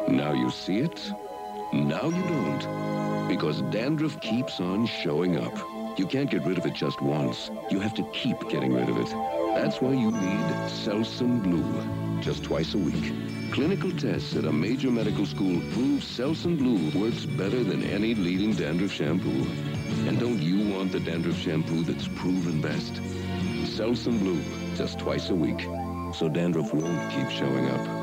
Now you see it, now you don't. Because dandruff keeps on showing up. You can't get rid of it just once. You have to keep getting rid of it. That's why you need Selsun Blue, just twice a week. Clinical tests at a major medical school prove Selsun Blue works better than any leading dandruff shampoo. And don't you want the dandruff shampoo that's proven best? Selsun Blue, just twice a week. So dandruff won't keep showing up.